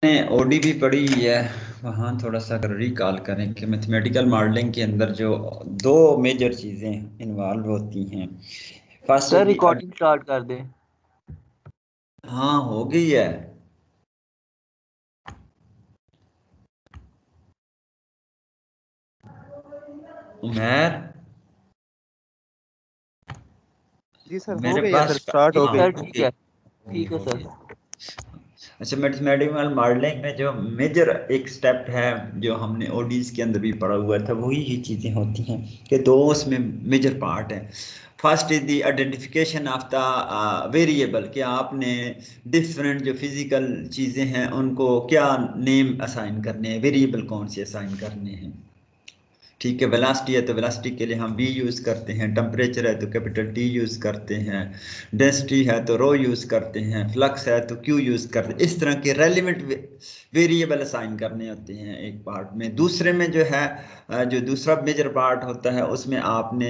OD भी पढ़ी हुई है, वहाँ थोड़ा सा अगर रिकॉल करें कि मैथमेटिकल मॉडलिंग के अंदर जो दो मेजर चीज़ें इन्वॉल्व होती हैं। First sir the recording start कर दे। हाँ हो गई है। उमर जी सर, हो मेरे गई है पास सर, स्टार्ट हो जी गई। सर ठीक है, ठीक है सर। अच्छा, मैथमेटिकल मॉडलिंग में जो मेजर एक स्टेप है जो हमने ओडीज के अंदर भी पढ़ा हुआ था, वही ही चीज़ें होती हैं कि दो उसमें मेजर पार्ट है। First is the identification of the variable, कि आपने डिफरेंट जो फिजिकल चीज़ें हैं उनको क्या नेम असाइन करने हैं, वेरिएबल कौन से असाइन करने हैं। ठीक है, वेलोसिटी है तो वेलोसिटी के लिए हम v यूज़ करते हैं, टेम्परेचर है तो कैपिटल T यूज़ करते हैं, डेंसिटी है तो रो यूज़ करते हैं, फ्लक्स है तो q यूज़ करते हैं। इस तरह के रेलिवेंट वेरिएबल असाइन करने होते हैं एक पार्ट में। दूसरे में जो है जो दूसरा मेजर पार्ट होता है उसमें आपने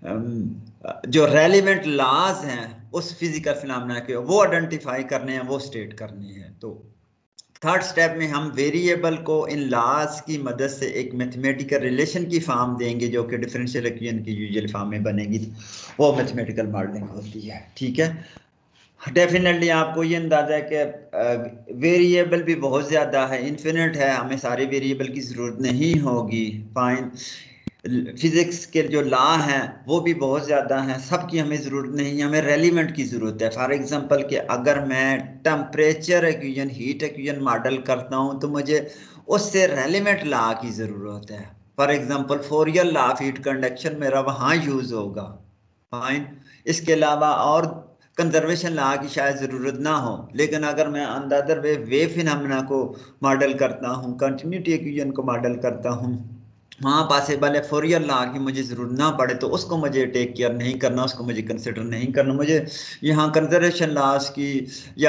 जो रेलिवेंट लॉज हैं उस फिजिकल फिनोमेना के वो आइडेंटिफाई करने हैं, वो स्टेट करने हैं। तो थर्ड स्टेप में हम वेरिएबल को इन लॉज की मदद से एक मैथमेटिकल रिलेशन की फॉर्म देंगे जो कि डिफरेंशियल इक्वेशन की यूजुअल फॉर्म में बनेगी, वो मैथमेटिकल मॉडलिंग होती है। ठीक है, डेफिनेटली आपको ये अंदाजा है कि वेरिएबल भी बहुत ज़्यादा है, इन्फिनिट है, हमें सारे वेरिएबल की ज़रूरत नहीं होगी। फाइन, फिजिक्स के जो लॉ हैं वो भी बहुत ज़्यादा हैं, सबकी हमें ज़रूरत नहीं है, हमें रेलिवेंट की ज़रूरत है। फॉर एग्जांपल कि अगर मैं temperature equation, heat equation model करता हूँ तो मुझे उससे रेलिवेंट लॉ की ज़रूरत है। For example Fourier law of heat conduction मेरा वहाँ यूज़ होगा। फाइन, इसके अलावा और कंजर्वेशन लॉ की शायद ज़रूरत ना हो, लेकिन अगर मैं on the other way wave phenomena को मॉडल करता हूँ, कंटिन्यूटी इक्वेशन को मॉडल करता हूँ, वहाँ पॉसिबल है फोरियर लॉ की मुझे ज़रूरत ना पड़े, तो उसको मुझे टेक केयर नहीं करना, उसको मुझे कंसिडर नहीं करना। मुझे यहाँ कंजर्वेशन लॉस की या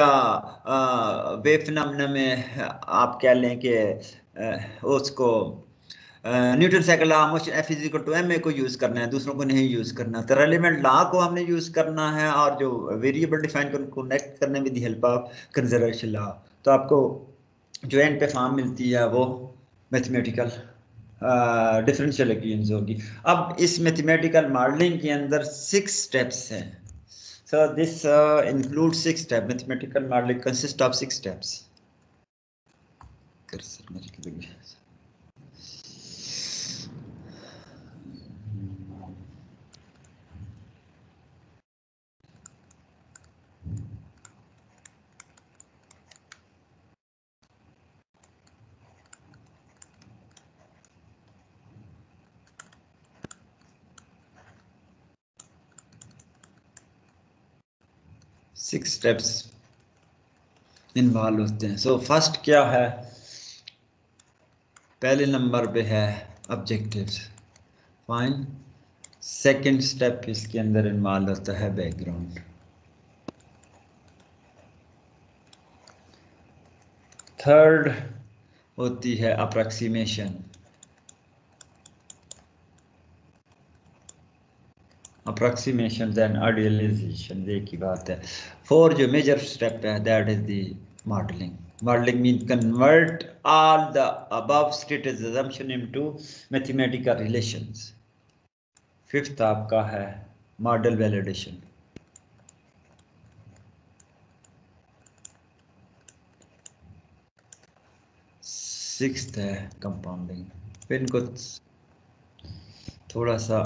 वेव फिनोमेना में आप कह लें कि उसको Newton cycle law motion F is equal to M A को यूज़ करना है, दूसरों को नहीं यूज़ करना। तो रेलिवेंट लॉ को हमने यूज़ करना है और जो वेरिएबल डिफाइन कर उनको कनेक्ट करने with the help of conservation law. तो आपको जो एंड पे फॉर्म मिलती है वो मैथमेटिकल डिफरेंशियल इक्वेशंस होगी। अब इस मैथमेटिकल मॉडलिंग के अंदर 6 स्टेप्स हैं। So this include 6 step. Mathematical modelling consist of 6 steps. Six steps involve होते हैं। सो फर्स्ट क्या है, पहले नंबर पे है ऑब्जेक्टिव्स। फाइन, सेकंड स्टेप इसके अंदर इन्वॉल्व होता है बैकग्राउंड। थर्ड होती है अप्रॉक्सीमेशन। अप्रॉक्सीमेशन देन आइडियलाइजेशन, एक ही बात है। फोर जो मेजर स्टेप है that is the modelling. Modelling mean convert all the above stated assumption into mathematical relations। Fifth आपका है मॉडल वैलिडेशन। सिक्स्थ है कंपाउंडिंग। इनको थोड़ा सा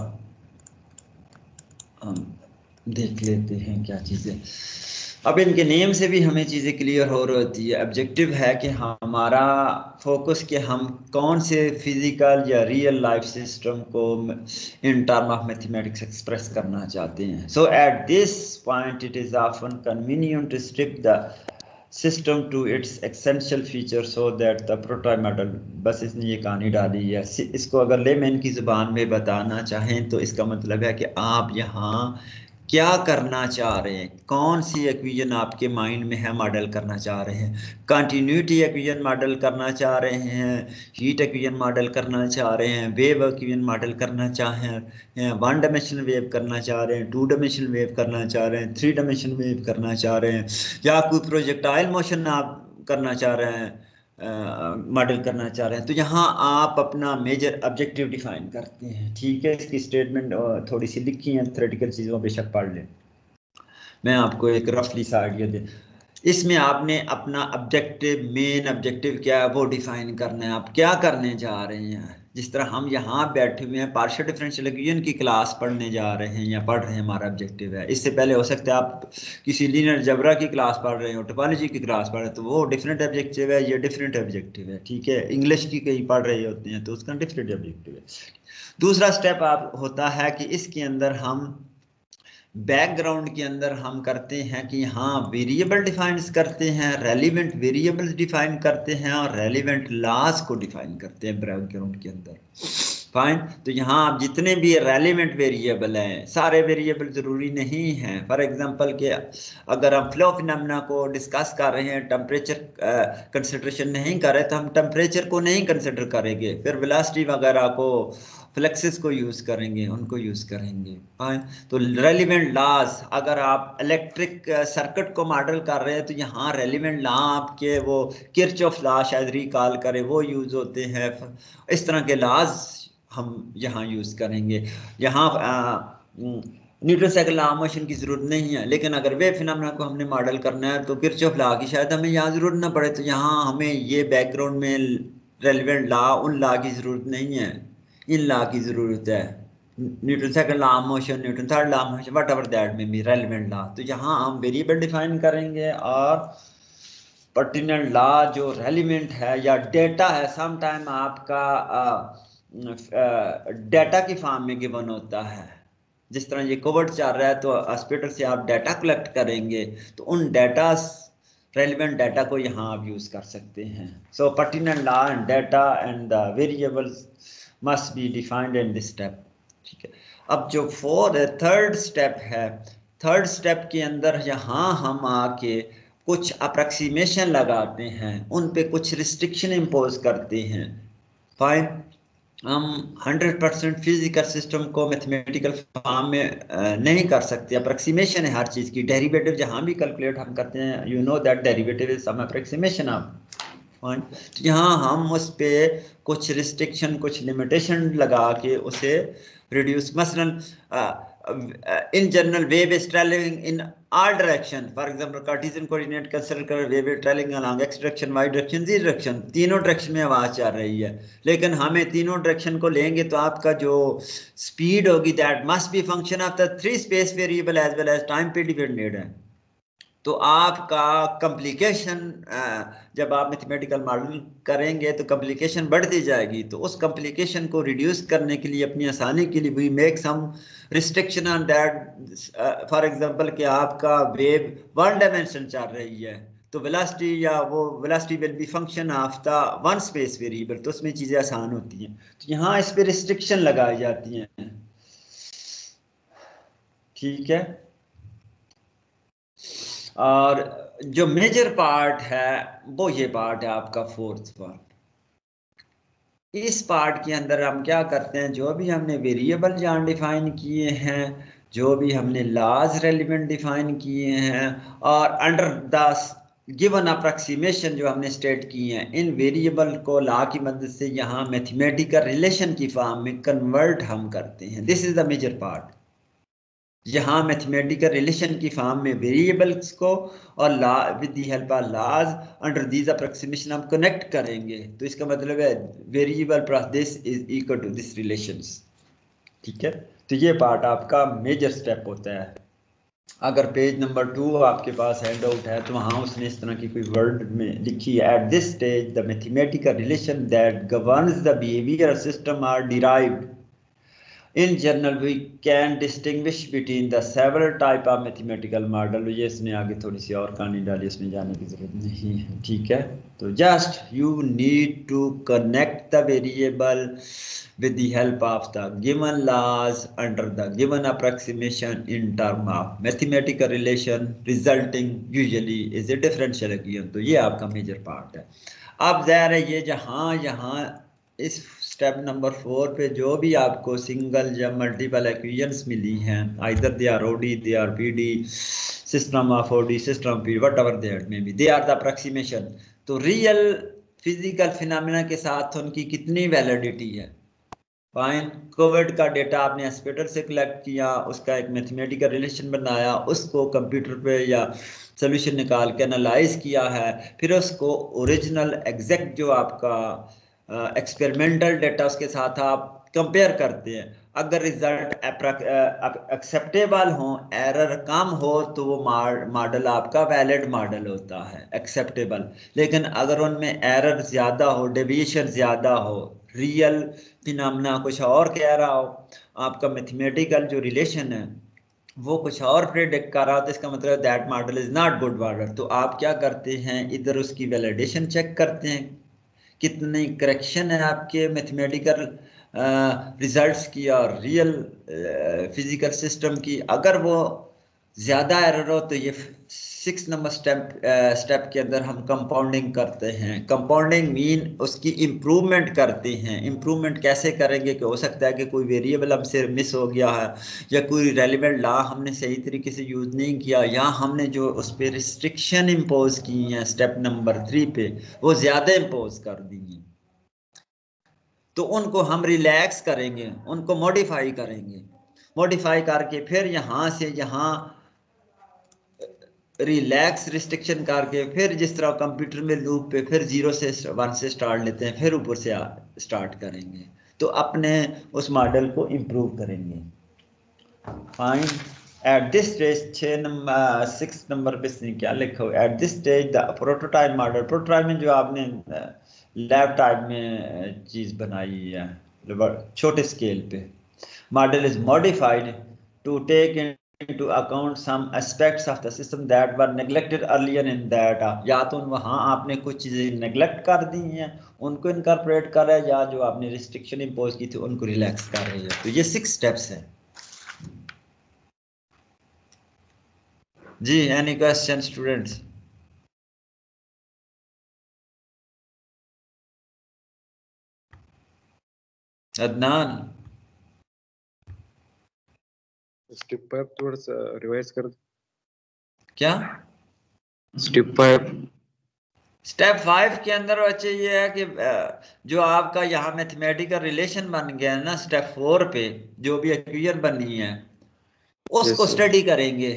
हम देख लेते हैं क्या चीज़ें। अब इनके नेम से भी हमें चीज़ें क्लियर हो रही होती है। ऑब्जेक्टिव है कि हमारा फोकस कि हम कौन से फिजिकल या रियल लाइफ सिस्टम को in term of mathematics express करना चाहते हैं। So at this point it is often convenient to strip the system to its essential feature so that the prototype model, बस इसने ये कहानी डाली है। इसको अगर लेमैन की ज़ुबान में बताना चाहें तो इसका मतलब है कि आप यहाँ क्या करना चाह रहे हैं, कौन सी इक्वेशन आपके माइंड में है मॉडल करना चाह रहे हैं। कंटिन्यूटी इक्वेशन मॉडल करना चाह रहे हैं, हीट इक्वेशन मॉडल करना चाह रहे हैं, वेव इक्वेशन मॉडल करना चाहें, वन डायमेंशनल वेव करना चाह रहे हैं, टू डायमेंशनल वेव करना चाह रहे हैं, थ्री डायमेंशनल वेव करना चाह रहे हैं, या कोई प्रोजेक्टाइल मोशन आप करना चाह रहे हैं, मॉडल करना चाह रहे हैं, तो यहाँ आप अपना मेजर ऑब्जेक्टिव डिफाइन करते हैं। ठीक है, इसकी स्टेटमेंट थोड़ी सी लिखी है, थ्योरेटिकल चीज़ों बेशक पढ़ लें, मैं आपको एक रफली सा आइडिया दे। इसमें आपने अपना ऑब्जेक्टिव, मेन ऑब्जेक्टिव क्या है वो डिफाइन करना है, आप क्या करने जा रहे हैं। जिस तरह हम यहाँ बैठे हुए हैं पार्शियल डिफरेंशियल इक्वेशन की क्लास पढ़ने जा रहे हैं या पढ़ रहे हैं, हमारा ऑब्जेक्टिव है। इससे पहले हो सकता है आप किसी लीनियर अलजेब्रा की क्लास पढ़ रहे हो, टोपोलॉजी की क्लास पढ़ रहे हैं, तो वो डिफरेंट ऑब्जेक्टिव है, ये डिफरेंट ऑब्जेक्टिव है। ठीक है, इंग्लिश की कहीं पढ़ रहे होते हैं तो उसका डिफरेंट ऑब्जेक्टिव है। दूसरा स्टेप आप होता है कि इसके अंदर हम बैकग्राउंड के अंदर हम करते हैं कि हाँ वेरिएबल डिफाइन करते हैं, रेलिवेंट वेरिएबल्स डिफाइन करते हैं और रेलिवेंट लॉज को डिफाइन करते हैं बैकग्राउंड के अंदर। फाइन, तो यहाँ आप जितने भी रेलिवेंट वेरिएबल हैं, सारे वेरिएबल जरूरी नहीं हैं। फॉर एग्जांपल के अगर हम फ्लो फिनोमेना को डिस्कस कर रहे हैं, टेम्परेचर कंसिडरेशन नहीं कर रहे, तो हम टेम्परेचर को नहीं कंसिडर करेंगे, फिर वेलोसिटी वगैरह को, फ्लक्सेस को यूज़ करेंगे, उनको यूज़ करेंगे। तो रेलिवेंट लॉज, अगर आप इलेक्ट्रिक सर्किट को मॉडल कर रहे हैं तो यहाँ रेलिवेंट लॉ आपके वो किरचॉफ लॉ शायद रिकॉल करें, वो यूज़ होते हैं। इस तरह के लॉज हम यहाँ यूज़ करेंगे। यहाँ न्यूटन साइकिल लॉ मोशन की ज़रूरत नहीं है, लेकिन अगर वेव फिनोमेना को हमने मॉडल करना है तो किरचॉफ लॉ की शायद हमें यहाँ ज़रूरत ना पड़े, तो यहाँ हमें ये बैकग्राउंड में रेलिवेंट लॉ, उन लॉ की ज़रूरत नहीं है, इन लॉ की ज़रूरत है। Newton second law of motion, Newton third law of motion, whatever that may be relevant law. तो यहाँ हम वेरिएबल डिफाइन करेंगे और पर्टिकुलर लॉ जो रेलिवेंट है या डेटा है, सम टाइम आपका डेटा की फॉर्म में गिवन होता है। जिस तरह ये कोविड चल रहा है तो हॉस्पिटल से आप डाटा कलेक्ट करेंगे, तो उन डाटा रेलिवेंट डाटा को यहाँ आप यूज़ कर सकते हैं। So particular law and data and the variables must be defined in this step. ठीक है, अब जो थर्ड स्टेप है, थर्ड स्टेप के अंदर यहाँ हम आके कुछ अप्रॉक्सीमेशन लगाते हैं, उन पे कुछ रिस्ट्रिक्शन इम्पोज करते हैं। फाइन, हम 100% फिजिकल सिस्टम को मैथमेटिकल फॉर्म में नहीं कर सकते, अप्रॉक्सीमेशन है हर चीज़ की। डेरिवेटिव जहाँ भी कैलकुलेट हम करते हैं, you know that derivative is some approximation of. Fine, तो यहाँ हम उस पर कुछ रिस्ट्रिक्शन, कुछ लिमिटेशन लगा के उसे रिड्यूस, मसलन in general wave is traveling in all direction. For example, Cartesian coordinate consider कर wave is traveling along x direction, y direction, z direction, तीनों डायरेक्शन में आवाज चल रही है, लेकिन हमें तीनों डायरेक्शन को लेंगे तो आपका जो स्पीड होगी that must be function of the 3 space variable as well as time पे डिपेंडेंट है। तो आपका कम्प्लिकेशन, जब आप मैथमेटिकल मॉडल करेंगे तो कम्प्लिकेशन बढ़ती जाएगी। तो उस कम्प्लिकेशन को रिड्यूस करने के लिए, अपनी आसानी के लिए, we make some restriction on that. For example कि आपका वेव 1 डायमेंशन चल रही है, तो वेलोसिटी या वो velocity will be function of the 1 space variable, तो उसमें चीज़ें आसान होती हैं। तो यहाँ इस पर रिस्ट्रिक्शन लगाई जाती हैं। ठीक है, और जो मेजर पार्ट है वो ये पार्ट है आपका फोर्थ पार्ट। इस पार्ट के अंदर हम क्या करते हैं, जो भी हमने वेरिएबल जहाँ डिफाइन किए हैं, जो भी हमने लॉज रेलिवेंट डिफाइन किए हैं, और अंडर द गिवन अप्रॉक्सीमेशन जो हमने स्टेट किए हैं, इन वेरिएबल को लॉ की मदद से यहाँ मैथमेटिकल रिलेशन की फॉर्म में कन्वर्ट हम करते हैं। This is the major part. यहाँ मैथमेटिकल रिलेशन की फॉर्म में वेरिएबल्स को और law with the help of laws under these approximation हम कनेक्ट करेंगे। तो इसका मतलब है variable plus this is equal to this relations. ठीक है, तो ये पार्ट आपका मेजर स्टेप होता है। अगर पेज नंबर 2 आपके पास हैंड आउट है तो वहाँ उसने इस तरह की कोई वर्ड में लिखी है, at this stage the mathematical relation that governs the behaviour system are derived. In general, we can distinguish between the several type of mathematical model। ये इसने आगे थोड़ी सी और कहानी डाली, इसमें जाने की जरूरत नहीं है। ठीक है, तो just you need to connect the variable with the help of the given laws under the given approximation in term of mathematical relation resulting usually is a differential equation। तो ये आपका मेजर पार्ट है। अब ज़ाहिर है ये यहाँ इस स्टेप नंबर 4 पे जो भी आपको सिंगल या मल्टीपल इक्वेशंस मिली हैं, either they are OD, they are PD, system of OD, system of PD, whatever that may be, they are the approximation. तो रियल फिजिकल फिनोमेना के साथ उनकी कितनी वैलिडिटी है। फाइन, कोविड का डेटा आपने एस्पेटर से कलेक्ट किया, उसका एक मैथमेटिकल रिलेशन बनाया, उसको कंप्यूटर पे या सोल्यूशन निकाल के एनालाइज किया है, फिर उसको ओरिजिनल एग्जैक्ट जो आपका एक्सपेरिमेंटल डेटा उसके साथ आप कंपेयर करते हैं। अगर रिजल्ट एक्सेप्टेबल हो, एरर कम हो, तो वो मॉडल आपका वैलिड मॉडल होता है, एक्सेप्टेबल। लेकिन अगर उनमें एरर ज़्यादा हो, डेविएशन ज़्यादा हो, रियल फिनोमेना कुछ और कह रहा हो, आपका मैथमेटिकल जो रिलेशन है वो कुछ और प्रेडिक्ट कर रहा हो, तो इसका मतलब that model is not good model. तो आप क्या करते हैं, इधर उसकी वैलिडेशन चेक करते हैं, कितनी करेक्शन है आपके मैथमेटिकल रिजल्ट्स की और रियल फिजिकल सिस्टम की। अगर वो ज़्यादा एरर हो तो ये 6 नंबर स्टेप के अंदर हम कंपाउंडिंग करते हैं। कंपाउंडिंग मीन उसकी इम्प्रूवमेंट करते हैं। इम्प्रूवमेंट कैसे करेंगे कि हो सकता है कि कोई वेरिएबल हमसे मिस हो गया है, या कोई रेलिवेंट लॉ हमने सही तरीके से यूज़ नहीं किया, या हमने जो उस पर रिस्ट्रिक्शन इम्पोज की हैं स्टेप नंबर 3 पे वो ज़्यादा इम्पोज कर दी हैं, तो उनको हम रिलैक्स करेंगे, उनको मॉडिफाई करेंगे। मॉडिफाई करके फिर यहाँ से यहाँ रिलैक्स रिस्ट्रिक्शन करके फिर जिस तरह कंप्यूटर में लूप पे फिर 0 से 1 से स्टार्ट लेते हैं, फिर ऊपर से स्टार्ट करेंगे, तो अपने उस मॉडल को इम्प्रूव करेंगे। Fine, at this stage 6 number पे क्या लिखा हो, at this stage the prototype model. Prototype में जो आपने लैब टाइप में चीज़ बनाई है छोटे स्केल पे, model is modified to take into account some aspects of the system that were neglected earlier in data। या तो वहाँ आपने कुछ चीज़ें नेग्लेक्ट कर दी हैं, उनको इनकॉर्पोरेट कर रहे हैं, या जो आपने रिस्ट्रिक्शन इम्पोज की थी उनको रिलैक्स कर रहे हैं। तो ये 6 स्टेप्स हैं जी। Any question students? Adnan, step 5 थोड़ा सा रिवाइज कर दो। क्या स्टेप 5? स्टेप 5 के अंदर बच्चे ये है कि जो आपका यहाँ मैथमेटिकल रिलेशन बन गया है ना, स्टेप 4 पे जो भी इक्वेशन बनी है उसको स्टडी करेंगे,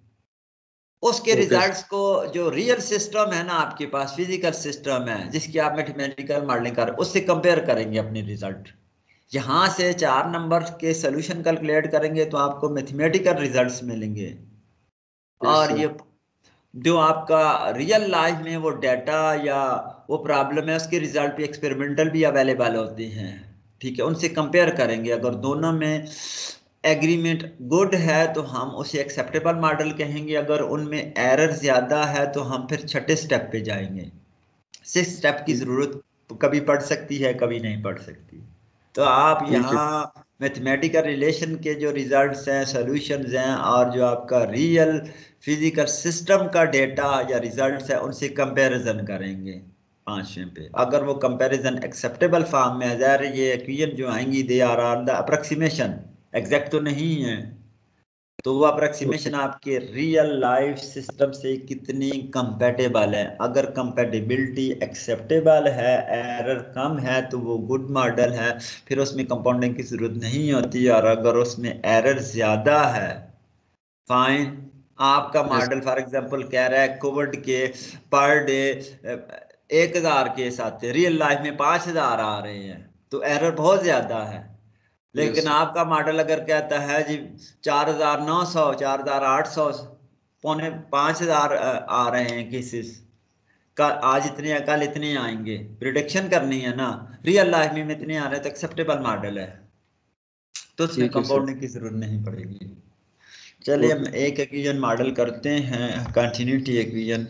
उसके रिजल्ट्स को, जो रियल सिस्टम है ना आपके पास, फिजिकल सिस्टम है जिसकी आप मैथमेटिकल मॉडलिंग कर, उससे कंपेयर करेंगे अपने रिजल्ट। यहाँ से 4 नंबर के सोल्यूशन कैलकुलेट करेंगे तो आपको मैथमेटिकल रिजल्ट्स मिलेंगे। और ये जो आपका रियल लाइफ में वो डाटा या वो प्रॉब्लम है उसके रिजल्ट भी एक्सपेरिमेंटल भी अवेलेबल होते हैं, ठीक है, उनसे कंपेयर करेंगे। अगर दोनों में एग्रीमेंट गुड है तो हम उसे एक्सेप्टेबल मॉडल कहेंगे, अगर उनमें एरर ज़्यादा है तो हम फिर 6ठे स्टेप पे जाएंगे। 6 स्टेप की ज़रूरत कभी पड़ सकती है, कभी नहीं पड़ सकती। तो आप यहाँ मैथमेटिकल रिलेशन के जो रिजल्ट्स हैं, सॉल्यूशंस हैं, और जो आपका रियल फिजिकल सिस्टम का डेटा या रिजल्ट्स है उनसे कंपैरिजन करेंगे 5वें पे। अगर वो कंपैरिजन एक्सेप्टेबल फॉर्म में आ जाए, ये इक्वेशन जो आएंगी they are on the approximation, exact तो नहीं है, तो वो अप्रोक्सीमेशन आपके रियल लाइफ सिस्टम से कितनी कंपेटेबल है। अगर कंपेटेबिलिटी एक्सेप्टेबल है, एरर कम है, तो वो गुड मॉडल है, फिर उसमें कंपाउंडिंग की जरूरत नहीं होती। और अगर उसमें एरर ज्यादा है, फाइन, आपका मॉडल फॉर एग्जांपल कह रहा है कोविड के पर डे 1000 केस आते हैं, रियल लाइफ में 5000 आ रहे हैं, तो एरर बहुत ज्यादा है। लेकिन आपका मॉडल अगर कहता है जी 4900, 4800, पौने 5000 आ रहे हैं केसेस का, आज इतने कल इतने आएंगे, प्रिडिक्शन करनी है ना, रियल लाइफ में इतने आ रहे हैं, तो एक्सेप्टेबल मॉडल है, तो उसमें कंपाउंडिंग की जरूरत नहीं पड़ेगी। चलिए हम एक इक्वेशन मॉडल करते हैं, कंटिन्यूटी इक्वेशन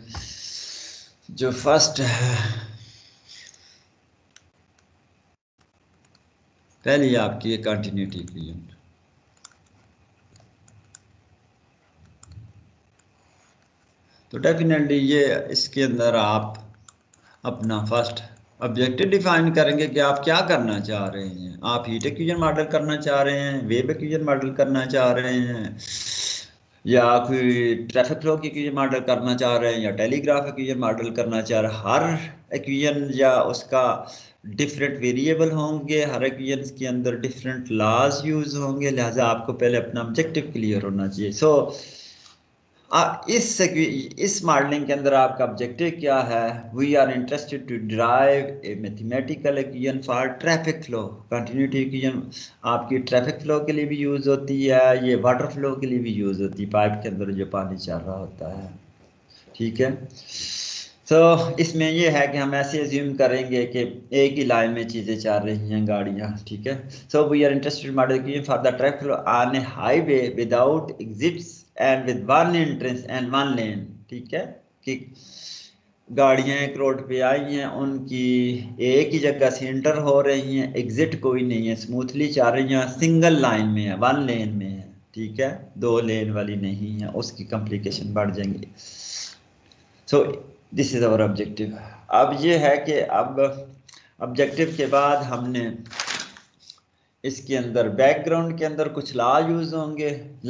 जो फर्स्ट है। पहली आपकी ये कंटिन्यूटी इक्वेशन, तो डेफिनेटली ये इसके अंदर आप अपना फर्स्ट ऑब्जेक्टिव डिफाइन करेंगे कि आप क्या करना चाह रहे हैं। आप हीट इक्वेशन मॉडल करना चाह रहे हैं, वेव इक्वेशन मॉडल करना चाह रहे हैं, या कोई ट्रैफिक फ्लो की इक्वेशन मॉडल करना चाह रहे हैं या टेलीग्राफ इक्वेशन मॉडल करना चाह रहे हैं, हर इक्वेशन या उसका डिफरेंट वेरिएबल होंगे, हर इक्वेशन के अंदर डिफरेंट लॉज यूज होंगे, लिहाजा आपको पहले अपना ऑब्जेक्टिव क्लियर होना चाहिए। सो इस मॉडलिंग के अंदर आपका ऑब्जेक्टिव क्या है? We are interested to derive a mathematical equation for traffic flow. Continuity equation आपकी ट्रैफिक फ्लो के लिए भी यूज होती है, ये वाटर फ्लो के लिए भी यूज होती है, पाइप के अंदर जो पानी चल रहा होता है, ठीक है। तो इसमें ये है कि हम ऐसे अज्यूम करेंगे कि एक ही लाइन में चीज़ें चल रही हैं, गाड़ियाँ, ठीक है। So we are interested model for the traffic flow on a highway without exits and with one entrance and one lane, ठीक है। कि गाड़ियाँ एक रोड पे आई हैं, उनकी एक ही जगह से एंटर हो रही हैं, एग्जिट कोई नहीं है, स्मूथली चल रही हैं, सिंगल लाइन में है, वन लेन में है, ठीक है, दो लेन वाली नहीं है, उसकी कॉम्प्लिकेशन बढ़ जाएंगी। So this is our objective. अब ये है कि अब ऑब्जेक्टिव के बाद हमने इसके अंदर बैकग्राउंड के अंदर कुछ लॉ यूज होंगे,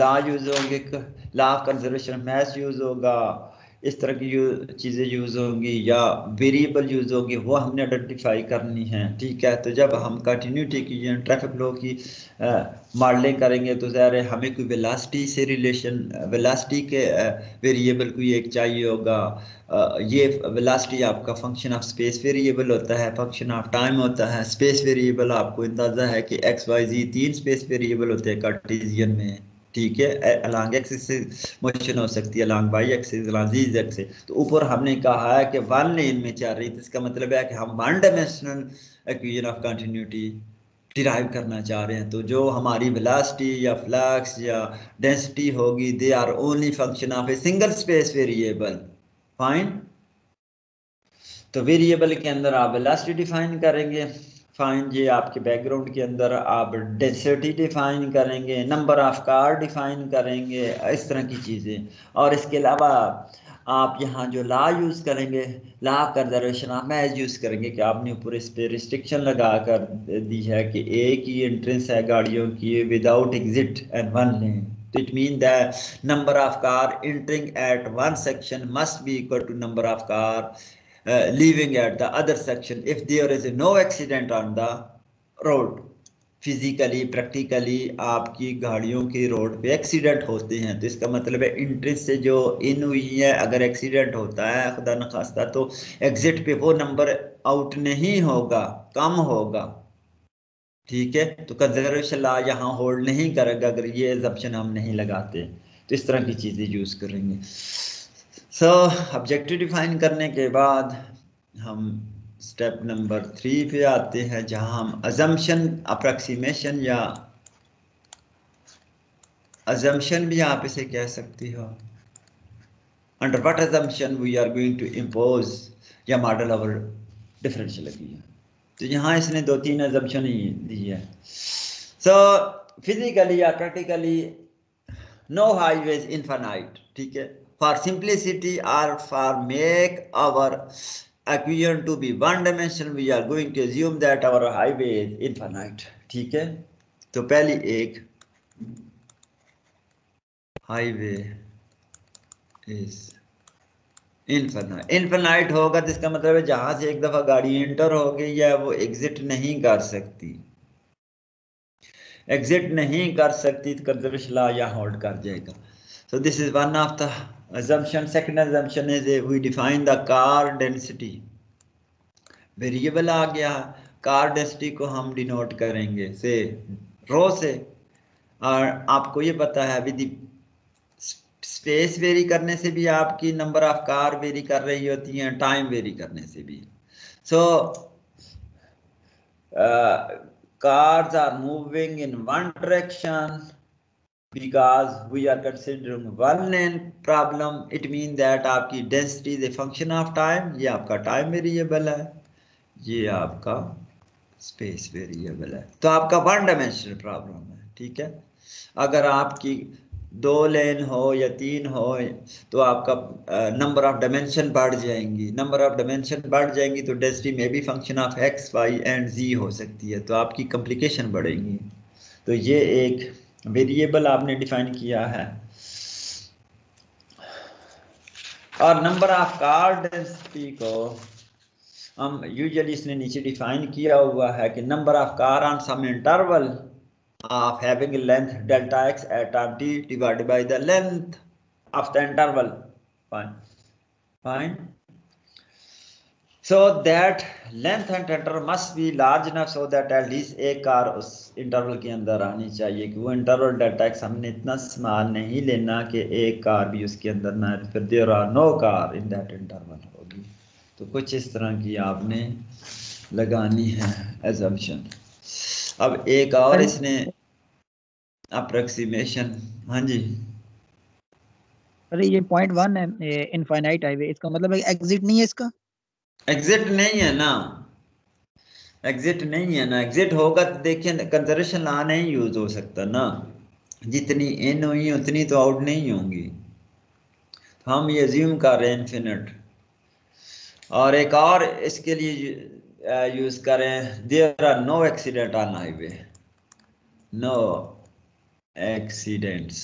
law of conservation mass use होगा, इस तरह की चीज़ें यूज होंगी, या वेरिएबल यूज होंगी, वो हमने आइडेंटिफाई करनी है, ठीक है। तो जब हम कंटिन्यूटी की ट्रैफिक फ्लो की मॉडलिंग करेंगे तो ज़ाहिर है हमें कोई वेलोसिटी से रिलेशन, वेलोसिटी के वेरिएबल कोई एक चाहिए होगा। ये वेलोसिटी आपका फंक्शन ऑफ स्पेस वेरिएबल होता है, फंक्शन ऑफ टाइम होता है। स्पेस वेरिएबल आपको अंदाज़ा है कि X Y Z 3 space variable होते हैं कार्टेशियन में, ठीक है। अलॉन्ग एक्सिस से मोशन हो सकती है, along Y axis, along Z axis. तो ऊपर हमने कहा है कि वन लेन में चल रही, तो इसका मतलब है कि हम one dimensional equation of continuity derive करना चाह रहे हैं। तो जो हमारी वेलोसिटी या फ्लक्स या डेंसिटी होगी, they are only function of a single space variable, fine. तो वेरिएबल के अंदर आप वेलोसिटी डिफाइन करेंगे, फाइन। ये आपके बैकग्राउंड के अंदर आप डेंसिटी डिफाइन करेंगे, नंबर ऑफ कार डिफाइन करेंगे, इस तरह की चीज़ें। और इसके अलावा आप यहाँ जो लॉ यूज़ करेंगे, law conservation of mass use करेंगे, कि आपने ऊपर इस पर रिस्ट्रिक्शन लगा कर दी है कि एक ही एंट्रेंस है गाड़ियों की without exit and one lane. तो it mean that number of car entering at one section must be equal to number of car leaving at the other section if there is no accident on the road। Physically practically आपकी गाड़ियों के road पे accident होते हैं, तो इसका मतलब है इंट्रेंस से जो इन हुई है, अगर एक्सीडेंट होता है खुदा न खास्ता, तो एग्जिट पे वो नंबर आउट नहीं होगा, कम होगा, ठीक है। तो कंजर्वेशन लॉ यहाँ होल्ड नहीं करेगा अगर ये एजम्पशन हम नहीं लगाते। तो इस तरह की चीज़ें यूज़ करेंगे। सो ऑब्जेक्टिव डिफाइन करने के बाद हम स्टेप नंबर 3 पे आते हैं, जहां हम अजम्पशन, अप्रोक्सीमेशन या अजम्पशन भी आप इसे कह सकती हो, under what assumption we are going to impose या मॉडल अवर डिफरेंशियल इक्वेशन। तो यहाँ इसने 2-3 अजम्पशन ही दी है। सो फिजिकली या practically no highway is infinite, ठीक है। For simplicity or for make our equation to be one dimensional, we are going to assume that our highway is infinite, ठीक है। तो पहली एक highway is infinite, इनफाइनाइट होगा तो इसका मतलब है जहां से एक दफा गाड़ी एंटर हो गई है वो एग्जिट नहीं कर सकती, एग्जिट नहीं कर सकती, तो कंजर्वेशन लॉ यहाँ होल्ड कर जाएगा। So this is one of the assumption. Second assumption is we define the car density. Variable आ गया, कार डेंसिटी को हम डिनोट करेंगे से रो से, और आपको ये पता है विद स्पेस वेरी करने से भी आपकी नंबर ऑफ कार वेरी कर रही होती हैं, टाइम वेरी करने से भी। सो cars are moving in one direction because we are considering one lane problem, it means that आपकी density is a function of time, ये आपका time variable है, ये आपका space variable है, तो आपका one dimensional problem है, ठीक है। अगर आपकी 2 लेन हो या 3 हो तो आपका नंबर ऑफ डायमेंशन बढ़ जाएंगी, नंबर ऑफ डायमेंशन बढ़ जाएंगी तो डेंसिटी में भी function of X Y and Z हो सकती है, तो आपकी कॉम्प्लिकेशन बढ़ेगी। तो ये एक वेरिएबल आपने डिफाइन किया है। और नंबर ऑफ कार डेंसिटी को हम यूजुअली इसने नीचे डिफाइन किया हुआ है कि number of car on some interval of having length delta X at time T divided by the length of the interval fine so that length and interval must be large enough so that at least एक car उस interval के अंदर आनी चाहिए कि वो interval delta x हमने इतना स्मॉल नहीं लेना कि एक कार भी उसके अंदर ना, फिर there are no car in that interval होगी। तो कुछ इस तरह की आपने लगानी है एजम्पशन। अब एक और इसने अप्रोक्सीमेशन, हाँ जी। अरे ये पॉइंट 1 है इनफाइनाइट हाईवे, इसका मतलब एग्जिट नहीं है इसका? एग्जिट नहीं है ना, एग्जिट नहीं है ना। एग्जिट होगा तो देखिए कंजर्वेशन लॉ नहीं यूज हो सकता ना, जितनी इन हुई उतनी तो आउट नहीं होंगी। तो हम ये अज्यूम कर रहे हैं इन्फिनिट। और एक और इसके लिए यूज करें, there are no accident on highway, no accidents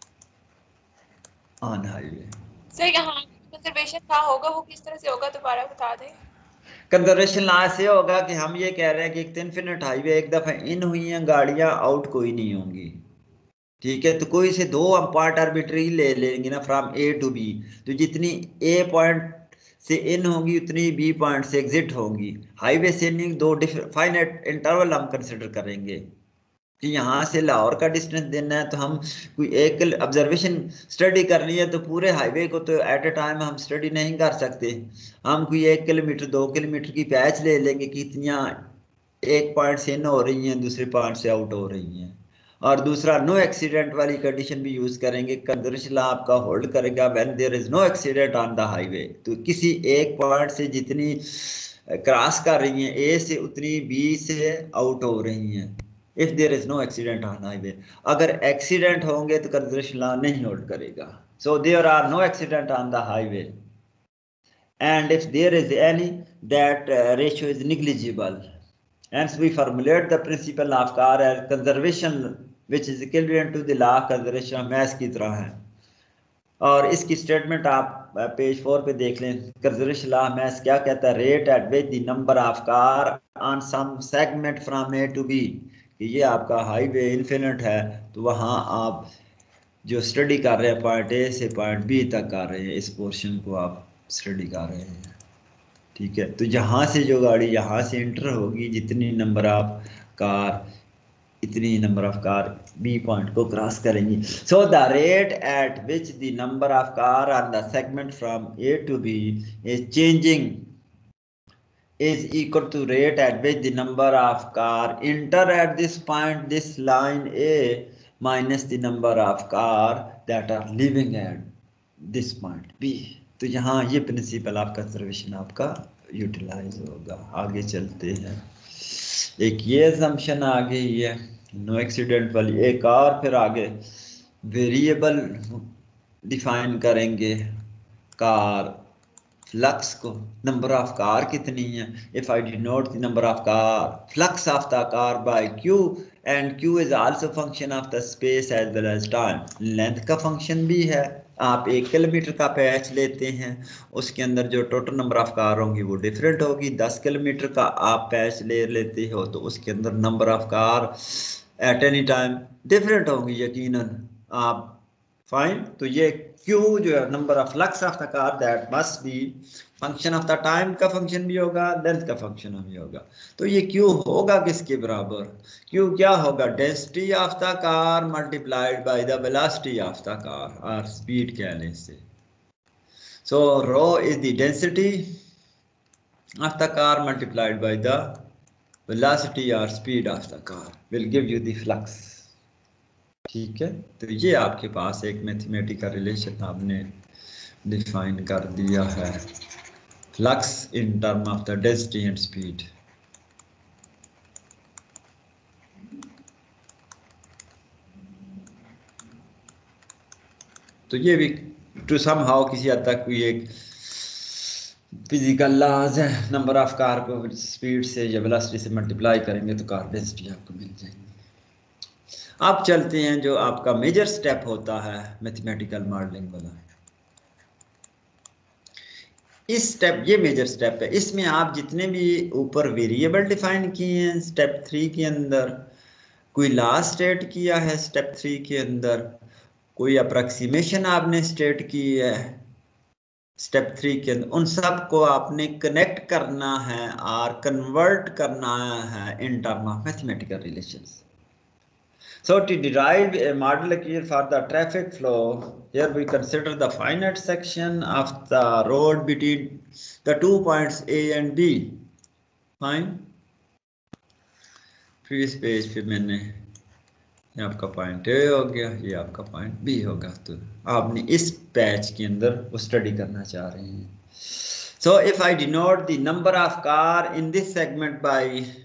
on highway. Sir यहाँ कंजर्वेशन कहाँ होगा, वो किस तरह से होगा, दोबारा बता दें। कंजर्वेशन लॉ से होगा कि हम ये कह रहे हैं कि एक इन्फिनिट हाईवे, एक दफा इन हुई हैं गाड़ियां, आउट कोई नहीं होंगी, ठीक है। तो कोई से दो हम पॉइंट आर्बिट्री ले लेंगे ना फ्रॉम ए टू बी, तो जितनी ए पॉइंट से इन होंगी उतनी बी पॉइंट से एग्जिट होंगी। हाईवे से नहीं, दो फाइनाइट इंटरवल हम कंसिडर करेंगे कि यहाँ से लाहौर का डिस्टेंस देना है, तो हम कोई एक ऑब्जर्वेशन स्टडी करनी है, तो पूरे हाईवे को तो एट ए टाइम हम स्टडी नहीं कर सकते। हम कोई 1 किलोमीटर 2 किलोमीटर की पैच ले लेंगे कि इतनियाँ एक पॉइंट से इन हो रही हैं, दूसरे पॉइंट से आउट हो रही हैं। और दूसरा नो एक्सीडेंट वाली कंडीशन भी यूज करेंगे। कंजर्वेशन लॉ आपका होल्ड करेगा when there is no accident on the highway, तो किसी एक पॉइंट से जितनी क्रॉस कर रही हैं ए से उतनी बी से आउट हो रही हैं, if there is no accident on highway. अगर एक्सीडेंट होंगे तो कंजर्वेशन लॉ नहीं होल्ड करेगा। So there are no accident on the highway and if there is any, that ratio is negligible. Hence we formulate the principle of car as conservation, which is equivalent to the law of conservation of mass की तरह है। और इसकी statement आप page 4 पे देख लें। Conservation law maths क्या कहता है, rate at which the number of car on some segment from A to B, कि ये आपका हाईवे इन्फिनिट है, तो वहाँ आप जो स्टडी कर रहे हैं पॉइंट ए से पॉइंट बी तक कर रहे हैं, इस पोर्शन को आप स्टडी कर रहे हैं, ठीक है। तो यहाँ से जो गाड़ी यहाँ से इंटर होगी, जितनी नंबर ऑफ कार, इतनी number of car B point को क्रॉस करेंगी। So the rate at which the number of car on the segment from A to B is changing is equal to rate at which the number of car enter at this point, this line A, minus the number of car that are leaving at this point B। तो यहाँ ये principle of conservation आपका utilise होगा। आगे चलते हैं, एक ये असम्पशन आ गई है नो एक्सीडेंट वाली। एक और फिर आगे वेरिएबल डिफाइन करेंगे कार फ्लक्स को, नंबर ऑफ कार कितनी है। If I denote the number of car flux of the car by Q, and Q is also function of the space as well as time, length का function भी है। आप 1 kilometre का patch लेते हैं, उसके अंदर जो टोटल नंबर ऑफ कार होंगी वो डिफरेंट होगी। 10 किलोमीटर का आप पैच ले लेते हो तो उसके अंदर number of car at any time different होंगी यकीनन आप, फाइन। तो ये Q जो है number of flux of the car, that must be function of the time का फंक्शन भी होगा, लेंथ का फंक्शन भी होगा। तो ये Q होगा किसके बराबर, Q क्या होगा, density of the car multiplied by the velocity of the car, और स्पीड कहने से। So rho is the density of the car multiplied by the velocity और speed of the car will give you the flux, ठीक है। तो ये आपके पास एक मैथमेटिकल रिलेशन आपने डिफाइन कर दिया है, flux in term of the density and speed. तो ये भी टू सम हाउ किसी हद तक कोई एक फिजिकल लॉज है, नंबर ऑफ कार को स्पीड से या वेलोसिटी से मल्टीप्लाई करेंगे तो कार डेंसिटी आपको मिल जाएगी। अब चलते हैं जो आपका मेजर स्टेप होता है मैथमेटिकल मॉडलिंग वाला। इस स्टेप, ये मेजर स्टेप है, इसमें आप जितने भी ऊपर वेरिएबल डिफाइन किए हैं स्टेप 3 के अंदर, कोई लास्ट स्टेट किया है स्टेप 3 के अंदर, कोई अप्रोक्सीमेशन आपने स्टेट की है स्टेप 3 के अंदर, उन सब को आपने कनेक्ट करना है और कन्वर्ट करना है in term of mathematical relations. So to derive a model here for the traffic flow, here we consider the finite section of the road between the 2 points A and B. Fine. Previous page पे मैंने ये आपका point A हो गया, ये आपका point B होगा, तो आपने इस पैच के अंदर वो स्टडी करना चाह रहे हैं. So if I denote the number of car in this segment by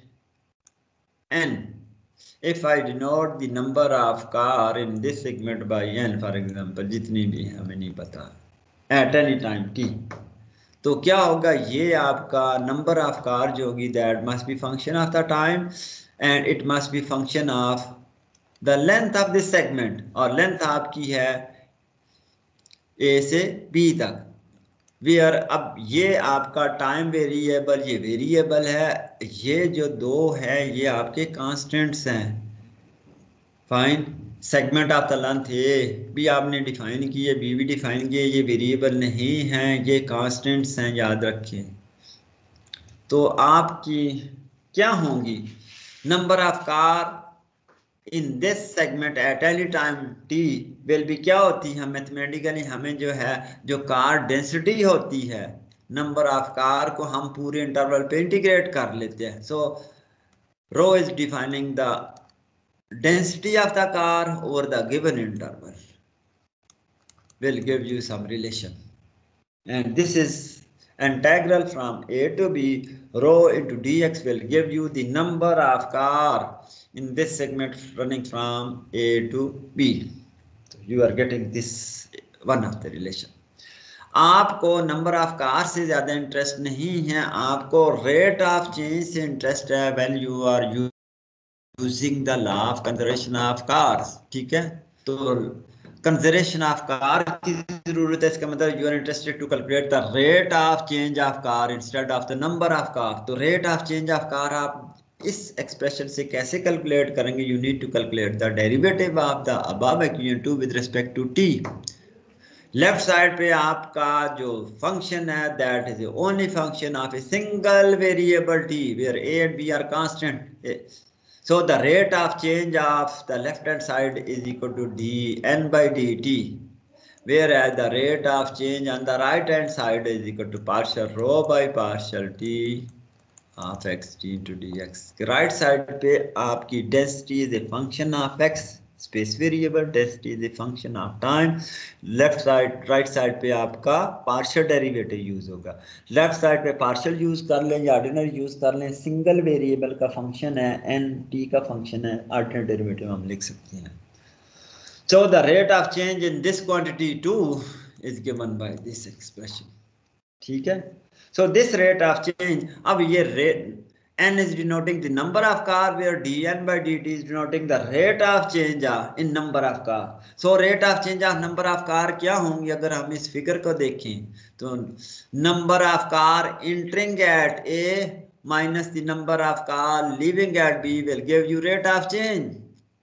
n, if I denote the number of car in this segment by n, for example, जितनी भी हमें नहीं पता, at any time t, तो क्या होगा, ये आपका number of car जो होगी that must be function of the time and it must be function of the length of this segment, और length आपकी है a से b तक. वेयर, अब ये आपका टाइम वेरिएबल, ये वेरिएबल है, ये जो दो है ये आपके कांस्टेंट्स हैं. Fine. Segment of the length a भी आपने डिफाइन किए, बी भी डिफाइन किए, ये वेरिएबल नहीं हैं, ये कांस्टेंट्स हैं, याद रखें. तो आपकी क्या होंगी, number of car in this segment at any time t will be, क्या होती है मैथमेटिकली, हमें जो है जो कार डेंसिटी होती है, नंबर ऑफ कार को हम पूरे इंटरवल पे इंटीग्रेट कर लेते हैं. So rho is defining the density of the car over the given interval will give you some relation, and this is integral from a to b. Rho into dx will give you the number of car in this segment running from a to b. So you are getting this one of the relation. आपको number of car से ज्यादा interest नहीं है, आपको rate of change से interest है when you are using the law of conservation of cars. ठीक है, तो कंजर्वेशन ऑफ कार की जरूरत है, इसका मतलब you are interested to calculate the rate of change of car instead of the number of car. तो rate of change of car आप इस एक्सप्रेशन से कैसे कैलकुलेट करेंगे, you need to calculate the derivative of the above equation 2 with respect to t. Left side पे आपका जो function है that is only function of a single variable t where a and b are constant. So the rate of change of the left hand side is equal to dn by dt, whereas the rate of change on the right hand side is equal to partial rho by partial t of x t into dx. Right side पे आपकी density is a function of x, space variable, density is a function of time. Left side, right side पे आपका partial derivative use होगा. Left side पे partial use कर लें या ordinary use कर लें, सिंगल वेरिएबल का फंक्शन है, एन टी का फंक्शन है, ऑर्डिनरी डेरिवेटिव हम लिख सकते हैं. So the rate of change in this quantity 2 is given by this expression. ठीक है, so this rate of change, अब ये rate n is denoting the number of car where dn by dt is denoting the rate of change in number of car. So rate of change of number of car क्या होंगी, अगर हम इस figure को देखें तो number of car entering at A minus the number of car leaving at B will give you rate of change.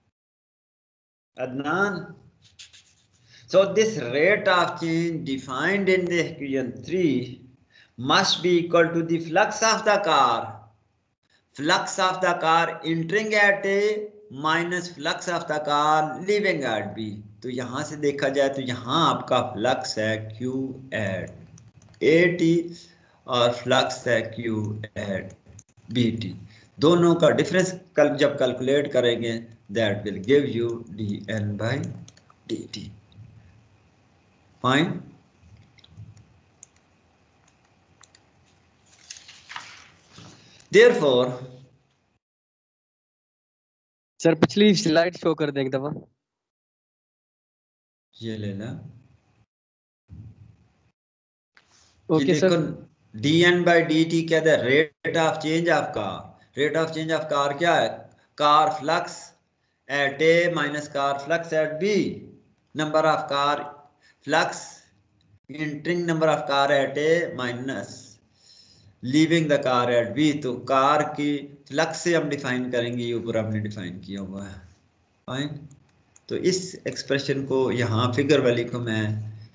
Adnan, so this rate of change defined in the equation 3 must be equal to the flux of the car. Flux of the car entering at A minus flux of the car leaving at B. तो यहां से देखा जाए तो यहां आपका flux है Q at AT और फ्लक्स है Q एट BT. दोनों का डिफरेंस जब कैलकुलेट करेंगे that will give you dN by dt. Fine. Therefore, sir पिछली स्लाइड शो कर दें एक दफा. ये लेना. Okay sir. dN by dt क्या है, rate of change of car. Rate of change of car क्या है, car flux at A minus car flux at B. Number of car flux entering number of car at A minus leaving the car at B. तो car की flux से हम define करेंगे, ये ऊपर हमने डिफाइन किया हुआ है। फाइन। तो इस एक्सप्रेशन को यहाँ फिगर वाली को मैं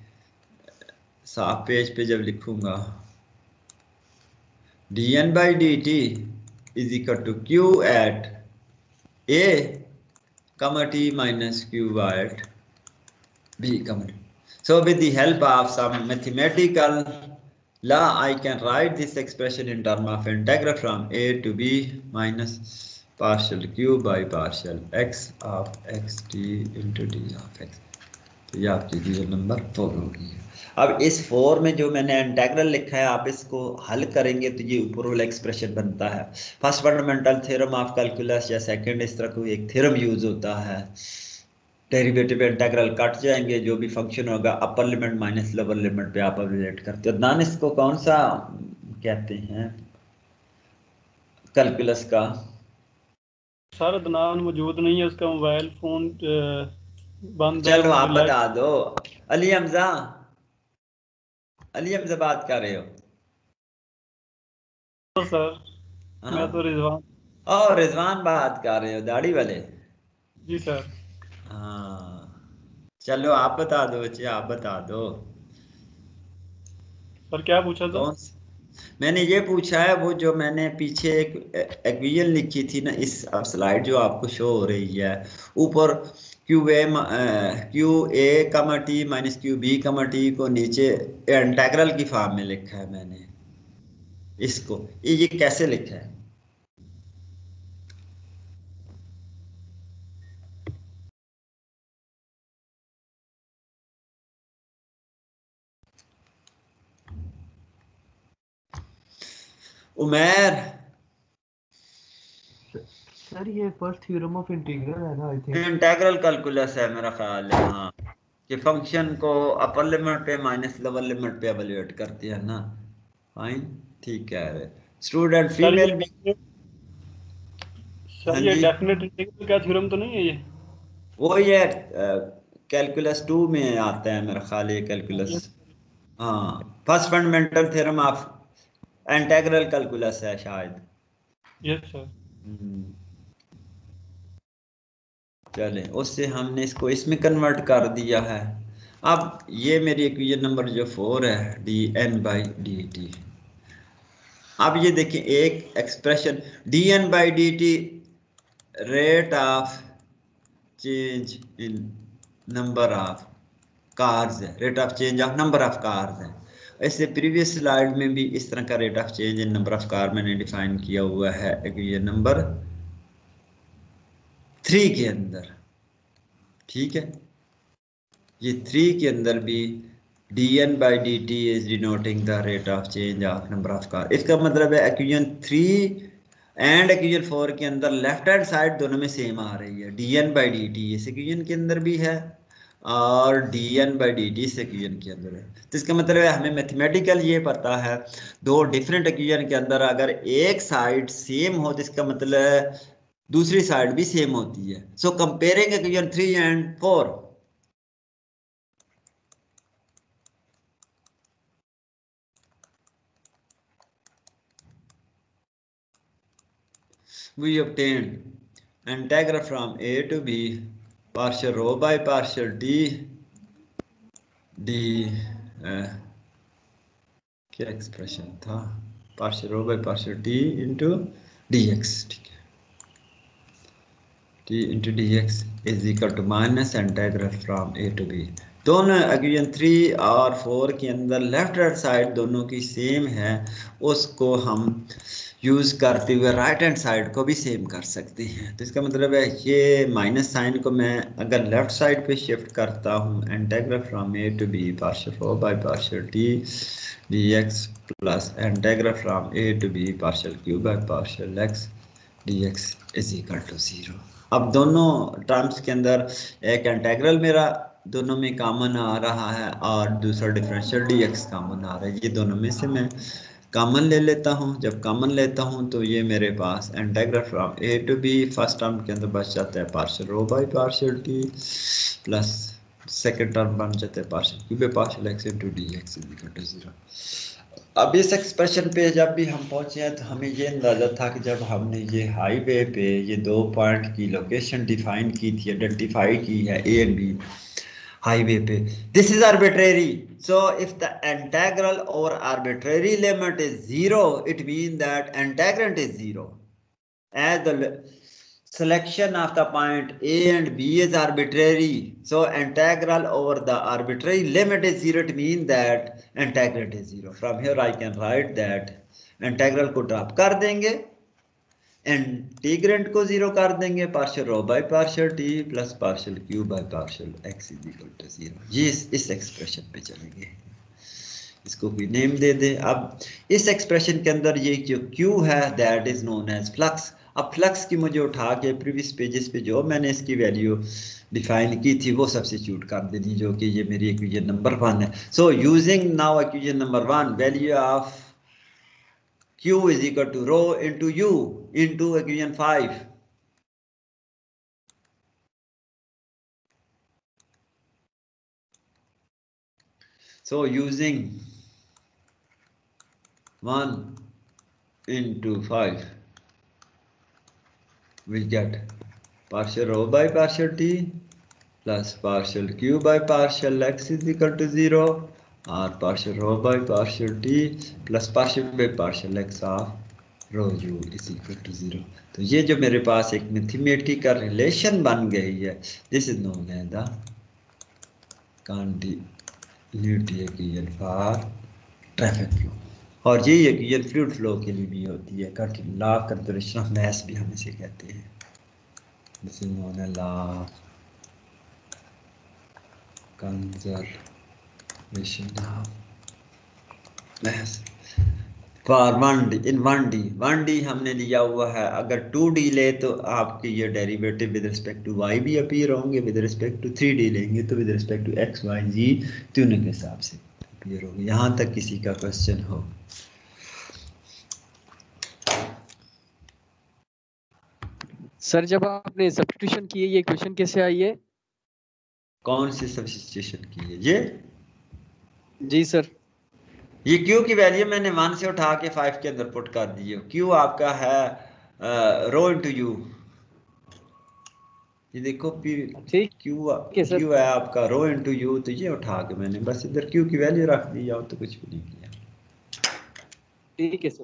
साफ पेज पे जब लिखूंगा, dn by dt is equal to q at a comma t minus q at b comma t. So with the help of some mathematical law, I can write this expression in terms of integral from a to b minus partial q by partial x of xt into d of x. तो ये आपकी equation number 4 होगी। अब इस 4 में जो मैंने integral लिखा है, आप इसको हल करेंगे तो ये ऊपर वाला एक्सप्रेशन बनता है। First fundamental theorem of calculus या सेकंड इस तरह कोई एक थ्योरम यूज होता है, डेरिवेटिव इंटीग्रल कट जाएंगे, जो भी फंक्शन होगा upper limit minus lower limit पे आप रिलेट करते हो। दान इसको कौन सा कहते हैं कैलकुलस का? सर अदनान मौजूद नहीं है, उसका मोबाइल फोन बंद है। चलो आप बता दो। अली हमजा, अली हमजा बात कर रहे हो? तो सर हाँ? मैं तो रिजवान। और रिजवान बात कर रहे हो, दाढ़ी वाले? जी सर। हाँ चलो आप बता दो बच्चे, आप बता दो। सर क्या पूछा था? कौन सा? मैंने ये पूछा है वो जो मैंने पीछे एक इक्वेशन लिखी थी ना, इस स्लाइड जो आपको शो हो रही है ऊपर, Q A comma t minus Q B comma t को नीचे इंटीग्रल की फॉर्म में लिखा है मैंने इसको। ये कैसे लिखा है? उमेर सर ये फर्स्ट थ्योरम ऑफ इंटीग्रल है ना, आई थिंक इंटीग्रल कैलकुलस है मेरा ख्याल है। हाँ, कि फंक्शन को अपर लिमिट पे माइनस लोअर लिमिट पे एवेल्यूएट करते हैं ना। फाइन, ठीक है स्टूडेंट। फीमेल भी सर ये डेफिनेट इंटीग्रल का थ्योरम तो नहीं है ये? वो ये कैलकुलस 2 में आता है मेरा ख्याल है कैलकुलस। हाँ, first fundamental theorem of integral calculus है शायद। Yes sir. चले, उससे हमने इसको इसमें कन्वर्ट कर दिया है। अब ये मेरी इक्वेशन नंबर जो 4 है, d n by d t. अब ये देखिए एक expression d n by d t rate of change in number of cars है, rate of change of number of cars है। ऐसे प्रीवियस स्लाइड में भी इस तरह का rate of change in number of car मैंने डिफाइन किया हुआ है इक्वेशन नंबर 3 के अंदर। ठीक है, ये 3 के अंदर भी dn by dt is denoting the rate of change of number of car। इसका मतलब है इक्वेशन 3 एंड इक्वेशन 4 के अंदर लेफ्ट हैंड साइड दोनों में सेम आ रही है। dn by dt इस इक्वेशन के अंदर भी है और dn by dt इस इक्वेशन के अंदर है। तो इसका मतलब है हमें मैथमेटिकल ये पता है, दो डिफरेंट इक्वेशन के अंदर अगर एक साइड सेम हो तो इसका मतलब है दूसरी साइड भी सेम होती है। So comparing equation 3 and 4, we obtained integral from a to b partial rho by partial d क्या एक्सप्रेशन था, partial rho by partial d into dx। ठीक है, d into dx is equal to minus integral from a to b। दोनों equation 3 और 4 के अंदर left hand side दोनों की सेम है, उसको हम यूज करते हुए राइट हैंड साइड को भी सेम कर सकते हैं। तो इसका मतलब है ये माइनस साइन को मैं अगर लेफ्ट साइड पे शिफ्ट करता हूँ, integral from A to b partial rho by partial t dx plus integral from A to b partial Q by partial x dx is equal to 0। अब दोनों terms के अंदर एक इंटीग्रल मेरा दोनों में कॉमन आ रहा है और दूसरा डिफरेंशियल dx कॉमन आ रहा है। ये दोनों में से मैं कॉमन ले लेता हूँ। जब कॉमन लेता हूँ तो ये मेरे पास integral from A to b first term के अंदर बच जाता है partial rho by partial t plus second term बन जाता है partial Q by partial x into d x is equal to 0। अब इस एक्सप्रेशन पे जब भी हम पहुंचे हैं तो हमें ये अंदाज़ा था कि जब हमने ये हाईवे पे ये 2 पॉइंट की लोकेशन डिफाइन की थी, आइडेंटिफाई की है ए एंड बी हाईवे पे, this is arbitrary. So if the integral over arbitrary limit is 0 it mean that integrand is 0 as the selection of the point A and B is arbitrary. So integral over the arbitrary limit is 0. It means that integrand is 0. From here I can write that integral को drop कर देंगे, integrand को 0 कर देंगे, partial rho by partial t plus partial Q by partial x is equal to 0। ये इस expression पे चलेंगे, इसको कोई नेम दे दे। अब इस एक्सप्रेशन के अंदर ये जो Q है that is known as flux. अब फ्लक्स की मुझे उठा के प्रीवियस पेजेस पे जो मैंने इसकी वैल्यू डिफाइन की थी वो सब्स्टिट्यूट कर देनी, जो कि ये मेरी इक्वेशन नंबर 1 है। So using now equation number 1 value of Q is equal to rho into U into equation 5। So using 1 into 5 we get partial rho by partial t plus partial q by partial x is equal to 0 or partial rho by partial t plus partial by partial x of rho u is equal to 0। तो ये जो मेरे पास एक mathematical relation बन गई है, this is known as the continuity equation for traffic flow, और ये इक्वेशन फ्लूइड फ्लो के लिए भी होती है। Law of conservation of mass भी हम इसे कहते हैं। This is known as law of conservation of mass for 1D in 1D हमने लिया हुआ है। अगर 2D ले तो आपके ये derivative with respect to y भी अपीयर होंगे, विद रिस्पेक्ट टू 3D लेंगे तो with respect to x y z तीनों के हिसाब से अपीयर होंगे। यहाँ तक किसी का क्वेश्चन हो? सर जब आपने सब्स्टिट्यूशन की है ये क्वेश्चन कैसे आई है? कौन सी सब्स्टिट्यूशन की है ये? जी सर, ये Q की वैल्यू मैंने 1 से उठा के 5 के अंदर पुट कर दी है। Q आपका है रो इनटू U। ये देखो Q है आपका रो इनटू U, तो ये उठा के मैंने बस इधर Q की वैल्यू रख दी और तो कुछ भी नहीं किया। ठीक है सर।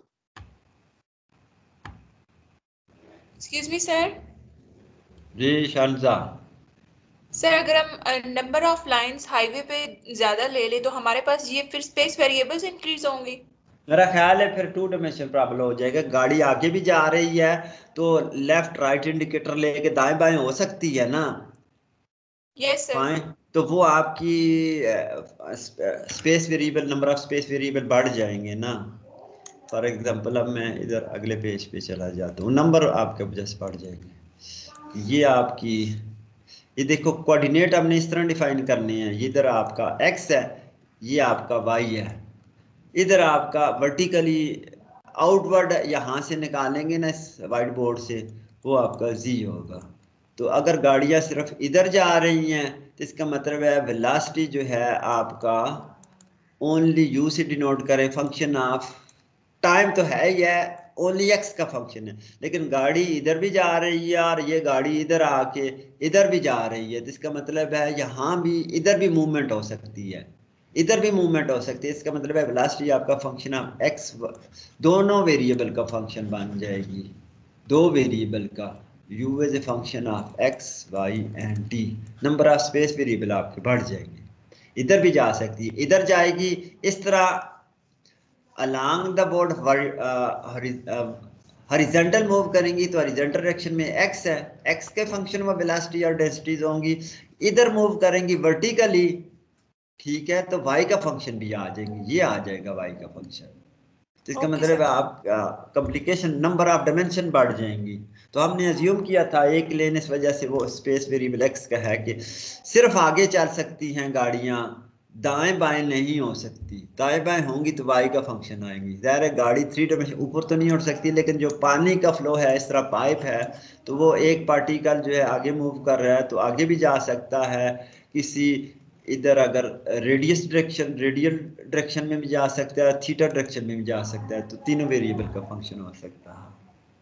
Excuse me sir. जी शानजा। सर अगर हम नंबर ऑफ लाइंस हाईवे पे ज्यादा ले ले तो हमारे पास ये फिर स्पेस वेरिएबल्स इंक्रीज होंगी। मेरा ख्याल है फिर 2 डायमेंशन प्रॉब्लम हो जाएगा। गाड़ी आगे भी जा रही है तो लेफ्ट राइट इंडिकेटर लेके दाएं बाएं हो सकती है ना? Yes sir. तो वो आपकी space variable, number of space variable बढ़ जाएंगे ना। फॉर एग्जांपल अब मैं इधर अगले पेज पे चला जाता हूँ, नंबर आपके वजह से बढ़ जाएंगे। ये आपकी ये देखो कोऑर्डिनेट हमने इस तरह डिफाइन करने हैं। ये इधर आपका x है, ये आपका y है। इधर आपका वर्टिकली आउटवर्ड यहाँ से निकालेंगे ना इस वाइट बोर्ड से, वो आपका z होगा। तो अगर गाड़ियाँ सिर्फ इधर जा रही हैं तो इसका मतलब है वेलोसिटी जो है आपका ओनली u से डिनोट करें, फंक्शन ऑफ टाइम तो है ही है, ओनली x का फंक्शन है। लेकिन गाड़ी इधर भी जा रही है और ये गाड़ी इधर आके इधर भी जा रही है, तो इसका मतलब है यहाँ भी इधर भी मूवमेंट हो सकती है, इधर भी मूवमेंट हो सकती है। इसका मतलब है वेलोसिटी आपका फंक्शन ऑफ x, दोनों वेरिएबल का फंक्शन बन जाएगी, दो वेरिएबल का, u as a function of x y and t। Number of space variable आपके बढ़ जाएंगे, इधर भी जा सकती है, इधर जाएगी। इस तरह along the board horizontal move करेंगी तो हॉरिजॉन्टल डायरेक्शन में x है, x के फंक्शन में वेलोसिटी और डेंसिटीज होंगी। इधर मूव करेंगी वर्टिकली, ठीक है, तो y का फंक्शन भी आ जाएंगे, ये आ जाएगा y का फंक्शन। तो इसका मतलब है आप कॉम्प्लिकेशन, नंबर ऑफ डायमेंशन बढ़ जाएंगी। तो हमने अज्यूम किया था एक लेन, इस वजह से वो स्पेस वेरिएबल x का है कि सिर्फ आगे चल सकती हैं गाड़ियाँ, दाएं बाएं नहीं हो सकती। दाएं बाएं होंगी तो y का फंक्शन आएंगी। ज़ाहिर है गाड़ी 3 डायमेंशन ऊपर तो नहीं उठ सकती, लेकिन जो पानी का फ्लो है, इस तरह पाइप है, तो वो एक पार्टिकल जो है आगे मूव कर रहा है तो आगे भी जा सकता है, किसी इधर अगर रेडियल डायरेक्शन में भी जा सकता है, थीटा डायरेक्शन में भी जा सकता है, तो तीनों वेरिएबल का फंक्शन हो सकता है।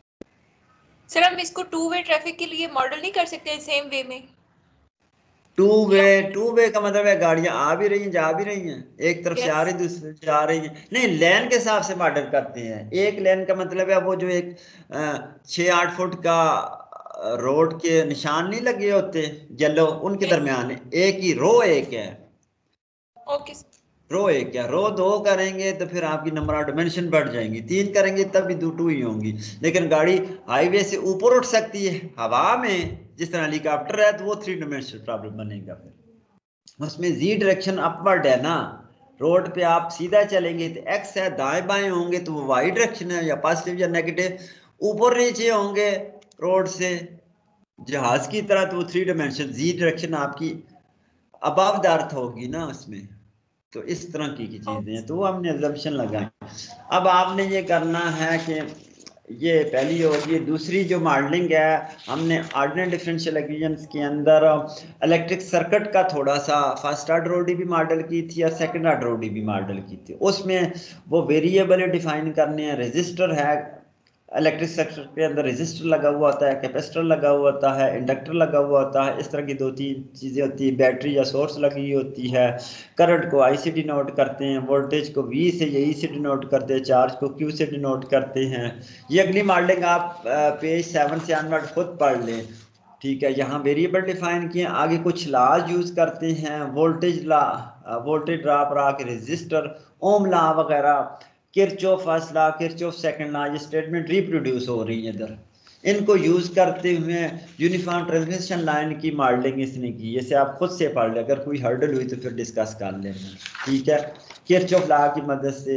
सर हम इसको टू वे ट्रैफिक के लिए मॉडल नहीं कर सकते सेम वे में? टू वे का मतलब है गाड़ियां आ भी रही हैं, जा भी रही हैं, एक तरफ से आ रही दूसरी से आ रही है। नहीं, लेन के हिसाब से मॉडल करते हैं। एक लेन का मतलब है वो जो एक 6-8 फुट का रोड के निशान नहीं लगे होते येलो, उनके दरमियान एक ही रो एक है। ओके रो एक है, रो 2 करेंगे तो फिर आपकी नंबर ऑफ डिमेंशन बढ़ जाएंगी, 3 करेंगे तब भी 2 ही होंगी। लेकिन गाड़ी हाईवे से ऊपर उठ सकती है हवा में, जिस तरह हेलीकॉप्टर है, तो वो 3 डिमेंशनल प्रॉब्लम बनेगा। फिर उसमें जी डायरेक्शन अपवर्ड है ना, रोड पे आप सीधा चलेंगे तो एक्स है, दाएं बाएं होंगे तो वो वाई डायरेक्शन है, या पॉजिटिव या नेगेटिव। ऊपर नीचे होंगे रोड से जहाज की तरह, तो वो 3 डिमेंशन जी डायरेक्शन आपकी अबव द अर्थ होगी ना उसमें। तो इस तरह की चीजें हैं, तो वो हमने अजम्पशन लगाई। अब आपने ये करना है कि ये पहली होगी। दूसरी जो मॉडलिंग है, हमने ऑर्डिनरी डिफरेंशियल इक्वेशंस के अंदर इलेक्ट्रिक सर्किट का थोड़ा सा फर्स्ट ऑर्डर ओडी भी मॉडल की थी और सेकंड ऑर्डर ओडी भी मॉडल की थी। उसमें वो वेरिएबल डिफाइन करने हैं। रजिस्टर है, इलेक्ट्रिक सर्किट के अंदर रजिस्टर लगा हुआ होता है, कैपेसिटर लगा हुआ होता है, इंडक्टर लगा हुआ होता है, इस तरह की 2-3 चीज़ें होती है। बैटरी या सोर्स लगी होती है। करंट को आई से डिनोट करते हैं, वोल्टेज को वी से या ई से डिनोट करते हैं, चार्ज को क्यू से डिनोट करते हैं। ये अगली मॉडलिंग आप पेज 7 से ऑनवर्ड खुद पढ़ लें, ठीक है। यहाँ वेरिएबल डिफाइन किए, आगे कुछ लॉज यूज़ करते हैं, voltage law, voltage drop law के रजिस्टर, ओम लॉ वगैरह, Kirchhoff first law, Kirchhoff second law, ये स्टेटमेंट रिप्रोड्यूस हो रही है इधर। इनको यूज करते हुए यूनिफॉर्म ट्रांसमिशन लाइन की मॉडलिंग इसने की। जैसे आप खुद से पढ़ लें, अगर कोई हर्डल हुई तो फिर डिस्कस कर लेंगे, ठीक है। किरचॉफ लॉ की मदद से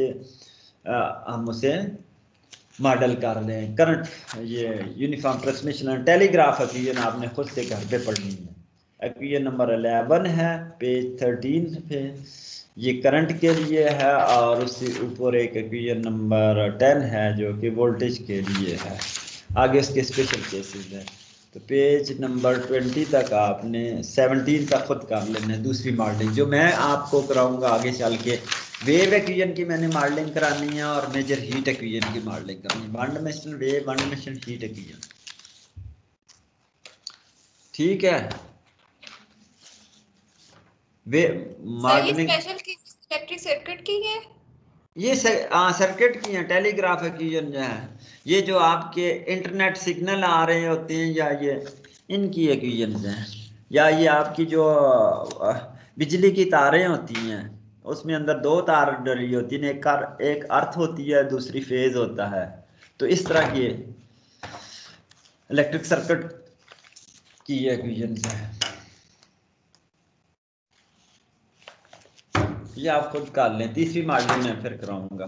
हम उसे मॉडल कर लें। करंट, ये uniform transmission line, telegraph equation आपने खुद से घर पे पढ़नी है। इक्वेशन नंबर 11 है पेज 13 पे, ये करंट के लिए है, और उससे ऊपर एक इक्वेशन नंबर 10 है जो कि वोल्टेज के लिए है। आगे उसके स्पेशल केसेस है। तो पेज नंबर 20 तक आपने 17 तक खुद कर लेना है। दूसरी मॉडलिंग जो मैं आपको कराऊंगा आगे चल के, वेव इक्वेशन की मैंने मॉडलिंग करानी है, और मेजर हीट इक्वेशन की मॉडलिंग करनी है। One dimensional wave, one dimensional heat equation, ठीक है। Wave modelling special case electric circuit की है। ये सर्किट की है। टेलीग्राफ इक्वेशन जो है, ये जो आपके इंटरनेट सिग्नल आ रहे होते हैं, या ये इनकी इक्वेशन हैं, या ये आपकी जो बिजली की तारें होती हैं, उसमें अंदर 2 तार डली होती हैं, एक अर्थ होती है, दूसरी फेज होता है। तो इस तरह की इलेक्ट्रिक सर्किट की इक्वेशन है। ये आप खुद कर लें, तीसरी मॉडलिंग में फिर कराऊंगा,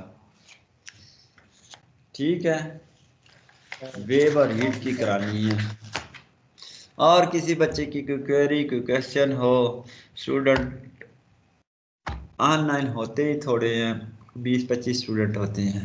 ठीक है। वेव और हीट की करानी है। और किसी बच्चे की कोई क्वेरी, कोई क्वेश्चन हो, स्टूडेंट ऑनलाइन होते ही थोड़े हैं, 20-25 स्टूडेंट होते हैं।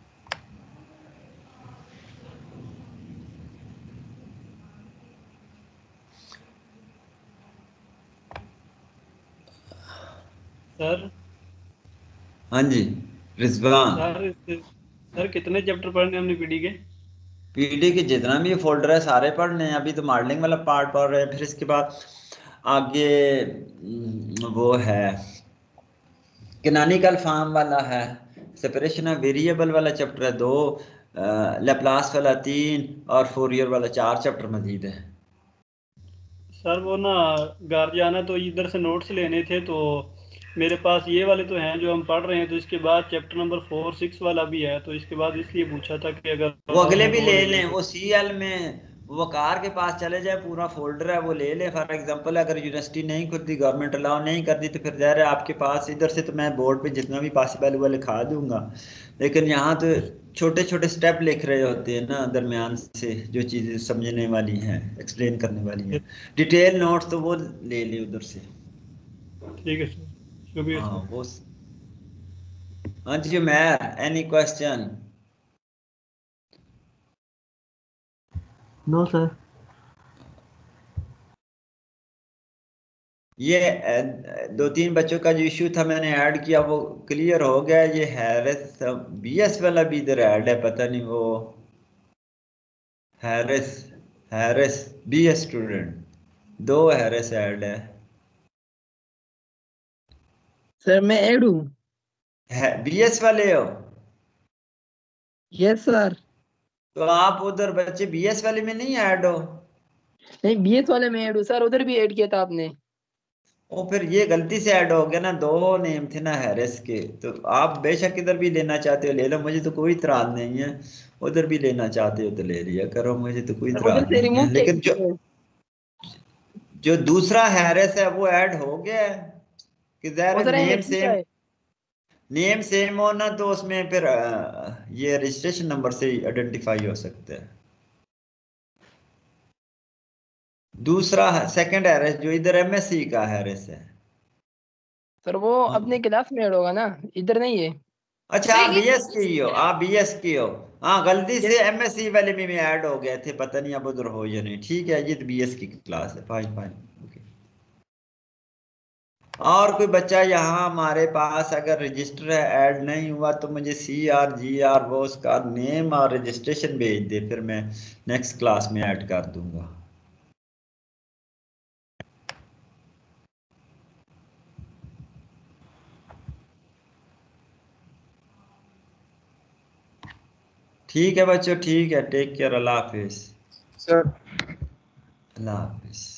सर हाँ जी रिजवान। सर कितने चैप्टर पढ़ने हमने पीडी के? पीडी के जितना भी फोल्डर है सारे पढ़ने हैं। अभी तो मॉडलिंग वाला पार्ट पढ़ रहे हैं, फिर इसके बाद आगे वो है कैनोनिकल फॉर्म वाला है, सेपरेशन ऑफ वेरिएबल वाला चैप्टर है 2, लैप्लास वाला 3, और फोरियर वाला 4 चैप्टर मजीद है। सर वो ना घर जाना तो इधर से नोट्स लेने थे, तो मेरे पास ये वाले तो हैं जो हम पढ़ रहे हैं, तो इसके बाद चैप्टर नंबर 4-6 वाला भी है, तो इसके बाद इसलिए पूछा था कि अगर वो अगले भी वो ले ले लें। तो। वो सीएल में वकार के पास चले जाए, पूरा फोल्डर है वो ले लें। फॉर एग्जांपल अगर यूनिवर्सिटी नहीं खुलती, गवर्नमेंट अलाउ नहीं करती, तो फिर ज़ाहिर है आपके पास इधर से तो मैं बोर्ड पे जितना भी पॉसिबल हुआ लिखा दूंगा। लेकिन यहाँ तो छोटे छोटे स्टेप लिख रहे होते हैं ना दरमियान से, जो चीज़ें समझने वाली हैं, एक्सप्लेन करने वाली हैं। डिटेल नोट्स तो वो ले लें उधर से। ठीक है सर, शुक्रिया हाँ सर। वो, हाँ जी मैर, एनी क्वेश्चन? No, sir. ये 2-3 बच्चों का जो इश्यू था मैंने ऐड किया वो क्लियर हो गया। ये हैरिस BS वाला भी इधर ऐड है, पता नहीं वो Haris Haris BS student, 2 Haris add है। सर मैं ऐड हूँ। BS वाले हो? Yes sir. तो आप उधर बच्चे BS वाले में नहीं ऐड हो? नहीं बीएस वाले में ऐड हूँ सर, उधर भी ऐड किया था आपने। ओ फिर ये गलती से ऐड हो गया ना, 2 नेम थे ना हैरिस के। तो आप बेशक इधर भी लेना चाहते हो ले लो, मुझे तो कोई इतराज नहीं है। उधर भी लेना चाहते हो तो ले लिया करो, मुझे तो कोई सर उधर इतराज से नहीं है। रिमूव लेकिन जो किया। जो दूसरा हैरिस है वो ऐड हो गया है कि वो ज़ाहिर सर नेम ऐड किया सेम, है। नेम सेम हो ना तो उसमें फिर ये रजिस्ट्रेशन नंबर से ही आइडेंटिफाई हो सकता है। दूसरा सेकंड हैरिस जो इधर MSc का हैरिस है। सर वो अपने क्लास में ऐड होगा ना, इधर नहीं है। अच्छा सर आप ये BS की ही हो, आप BS की हो। हाँ गलती यस। से MSc वाले में ऐड हो गए थे, पता नहीं अब उधर हो या नहीं। ठीक है ये तो BS की क्लास है, फाइन फाइन ओके। और कोई बच्चा यहाँ हमारे पास अगर रजिस्टर है ऐड नहीं हुआ तो मुझे CRGR वो उसका नेम और रजिस्ट्रेशन भेज दे, फिर मैं नेक्स्ट क्लास में ऐड कर दूंगा। ठीक है बच्चों, ठीक है, टेक केयर, अल्लाह हाफिज। सर अल्लाह हाफिज।